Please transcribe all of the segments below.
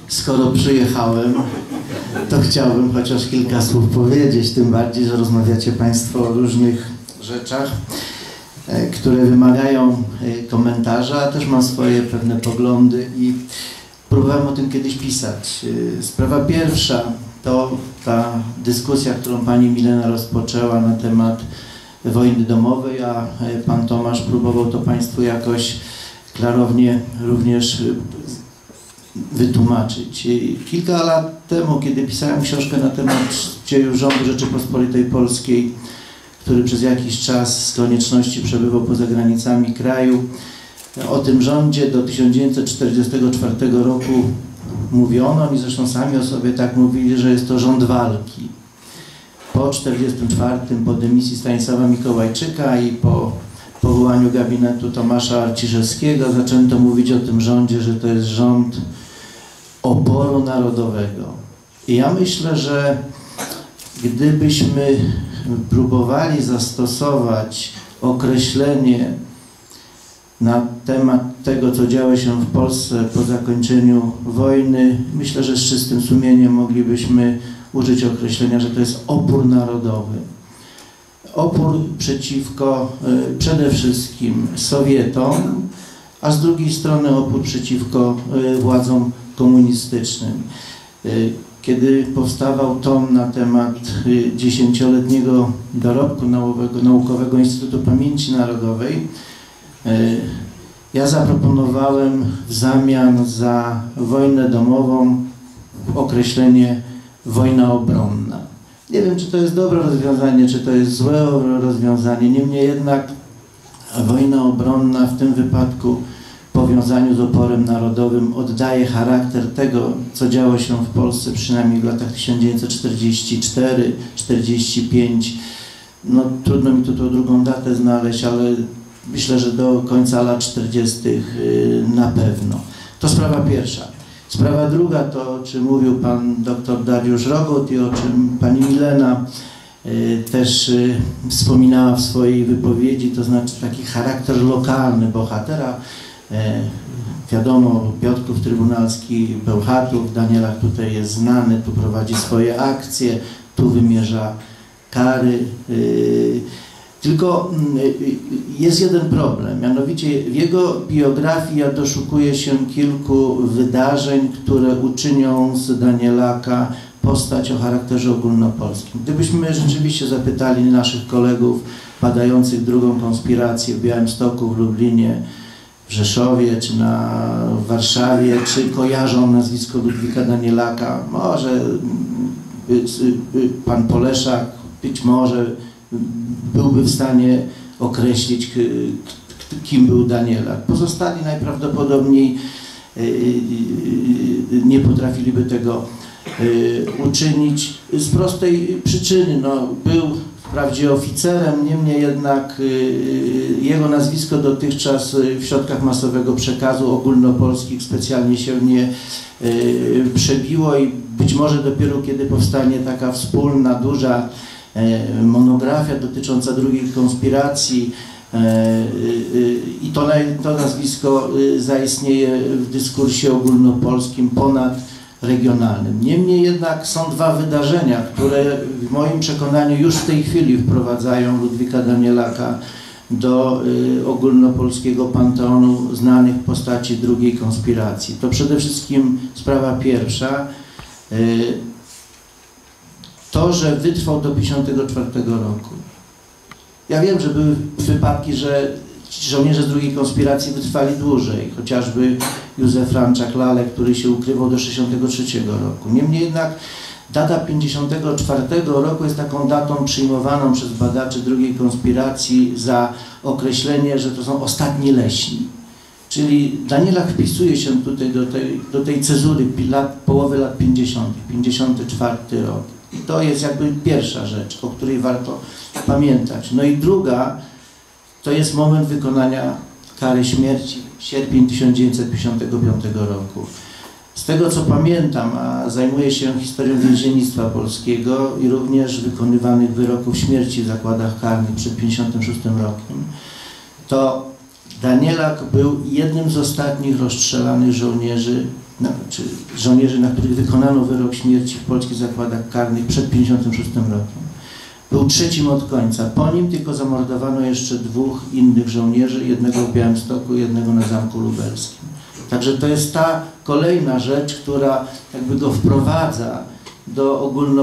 skoro przyjechałem, to chciałbym chociaż kilka słów powiedzieć, tym bardziej, że rozmawiacie Państwo o różnych rzeczach, które wymagają komentarza, a też mam swoje pewne poglądy i próbowałem o tym kiedyś pisać. Sprawa pierwsza to ta dyskusja, którą pani Milena rozpoczęła na temat wojny domowej, a pan Tomasz próbował to Państwu jakoś klarownie również wytłumaczyć. Kilka lat temu, kiedy pisałem książkę na temat dziejów rządu Rzeczypospolitej Polskiej, który przez jakiś czas z konieczności przebywał poza granicami kraju, o tym rządzie do 1944 roku mówiono i zresztą sami o sobie tak mówili, że jest to rząd walki. Po 1944, po dymisji Stanisława Mikołajczyka i po powołaniu gabinetu Tomasza Arciszewskiego zaczęto mówić o tym rządzie, że to jest rząd oporu narodowego. I ja myślę, że gdybyśmy próbowali zastosować określenie na temat tego, co działo się w Polsce po zakończeniu wojny, myślę, że z czystym sumieniem moglibyśmy użyć określenia, że to jest opór narodowy. Opór przeciwko przede wszystkim Sowietom, a z drugiej strony opór przeciwko władzom komunistycznym. Kiedy powstawał tom na temat 10-letniego dorobku naukowego Instytutu Pamięci Narodowej, ja zaproponowałem w zamian za wojnę domową określenie wojna obronna. Nie wiem, czy to jest dobre rozwiązanie, czy to jest złe rozwiązanie, niemniej jednak wojna obronna w tym wypadku w powiązaniu z oporem narodowym oddaje charakter tego, co działo się w Polsce przynajmniej w latach 1944-45. No trudno mi tu tą drugą datę znaleźć, ale myślę, że do końca lat 40. na pewno. To sprawa pierwsza. Sprawa druga to, o czym mówił pan dr Dariusz Rogut i o czym pani Milena też wspominała w swojej wypowiedzi, to znaczy taki charakter lokalny bohatera. Wiadomo, Piotrków Trybunalski, Bełchatów, Danielak tutaj jest znany, tu prowadzi swoje akcje, tu wymierza kary. Tylko jest jeden problem, mianowicie w jego biografii ja doszukuję się kilku wydarzeń, które uczynią z Danielaka postać o charakterze ogólnopolskim. Gdybyśmy rzeczywiście zapytali naszych kolegów badających drugą konspirację w Białymstoku, w Lublinie, w Rzeszowie czy w Warszawie, czy kojarzą nazwisko Ludwika Danielaka, może pan Poleszak być może byłby w stanie określić, kim był Danielak. Pozostali najprawdopodobniej nie potrafiliby tego uczynić z prostej przyczyny. No, był wprawdzie oficerem, niemniej jednak jego nazwisko dotychczas w środkach masowego przekazu ogólnopolskich specjalnie się nie przebiło i być może dopiero kiedy powstanie taka wspólna, duża monografia dotycząca drugiej konspiracji i to nazwisko zaistnieje w dyskursie ogólnopolskim ponadregionalnym. Niemniej jednak są dwa wydarzenia, które w moim przekonaniu już w tej chwili wprowadzają Ludwika Danielaka do ogólnopolskiego panteonu znanych postaci drugiej konspiracji. To przede wszystkim sprawa pierwsza, to, że wytrwał do 1954 roku. Ja wiem, że były wypadki, że żołnierze z drugiej konspiracji wytrwali dłużej, chociażby Józef Ranczak-Lalek, który się ukrywał do 1963 roku. Niemniej jednak data 1954 roku jest taką datą przyjmowaną przez badaczy drugiej konspiracji za określenie, że to są ostatni leśni. Czyli Danielak wpisuje się tutaj do tej cezury połowy lat 50., 54 rok. I to jest jakby pierwsza rzecz, o której warto pamiętać. No i druga, to jest moment wykonania kary śmierci, sierpień 1955 roku. Z tego co pamiętam, a zajmuję się historią więziennictwa polskiego i również wykonywanych wyroków śmierci w zakładach karnych przed 1956 rokiem, to Danielak był jednym z ostatnich rozstrzelanych żołnierzy czy żołnierzy, na których wykonano wyrok śmierci w polskich zakładach karnych przed 1956 rokiem. Był trzecim od końca. Po nim tylko zamordowano jeszcze 2 innych żołnierzy, jednego w Białymstoku, jednego na Zamku Lubelskim. Także to jest ta kolejna rzecz, która jakby go wprowadza do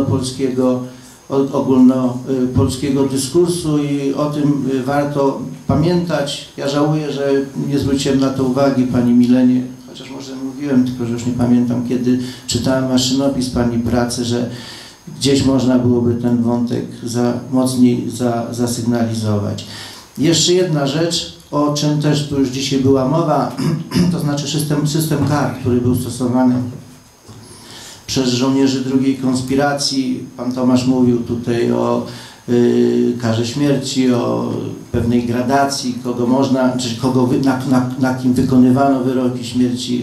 ogólnopolskiego dyskursu i o tym warto pamiętać. Ja żałuję, że nie zwróciłem na to uwagi pani Milenie, chociaż może mówiłem, tylko że już nie pamiętam, kiedy czytałem maszynopis pani pracy, że gdzieś można byłoby ten wątek mocniej zasygnalizować. Jeszcze jedna rzecz, o czym też tu już dzisiaj była mowa, to znaczy system kar, który był stosowany przez żołnierzy drugiej konspiracji. Pan Tomasz mówił tutaj o karze śmierci, o pewnej gradacji, kogo można, czy kogo na kim wykonywano wyroki śmierci,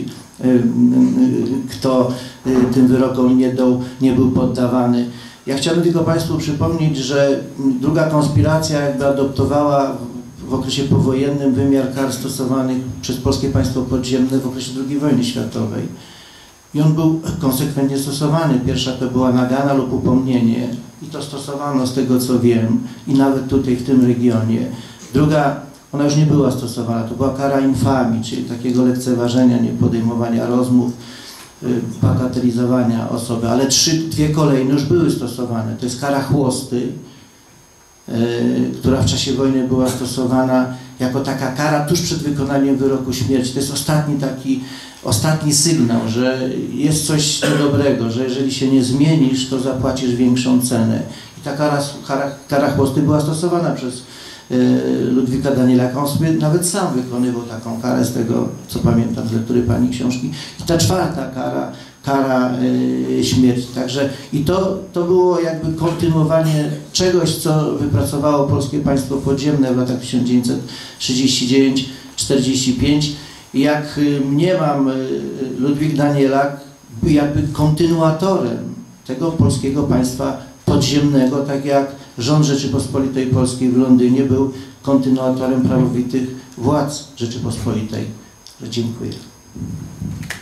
kto tym wyrokom nie był poddawany. Ja chciałbym tylko Państwu przypomnieć, że druga konspiracja jakby adoptowała w okresie powojennym wymiar kar stosowanych przez polskie państwo podziemne w okresie II wojny światowej. I on był konsekwentnie stosowany. Pierwsza to była nagana lub upomnienie i to stosowano z tego co wiem i nawet tutaj w tym regionie. Druga, ona już nie była stosowana, to była kara infamii, czyli takiego lekceważenia, niepodejmowania rozmów, bagatelizowania osoby, ale 2 kolejne już były stosowane. To jest kara chłosty, która w czasie wojny była stosowana jako taka kara tuż przed wykonaniem wyroku śmierci. To jest ostatni sygnał, że jest coś niedobrego, że jeżeli się nie zmienisz, to zapłacisz większą cenę. I ta kara chłosty była stosowana przez Ludwika Danielaka. On sobie nawet sam wykonywał taką karę, z tego co pamiętam z lektury pani książki. I ta 4. kara śmierci. Także i to było jakby kontynuowanie czegoś, co wypracowało polskie państwo podziemne w latach 1939-45. Jak mniemam, Ludwik Danielak był jakby kontynuatorem tego polskiego państwa podziemnego, tak jak rząd Rzeczypospolitej Polskiej w Londynie był kontynuatorem prawowitych władz Rzeczypospolitej. Dziękuję.